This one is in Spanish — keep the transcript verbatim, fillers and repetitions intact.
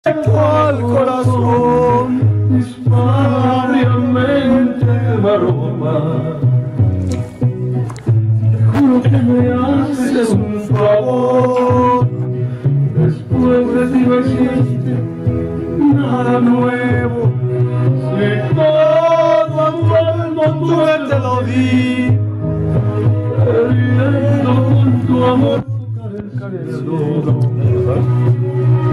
al corazón, dispariamente me aroma. Te juro que me haces un favor. Después de ti no existe nada nuevo. Si todo mundo tú te lo di, queriendo con tu amor tocar el cielo.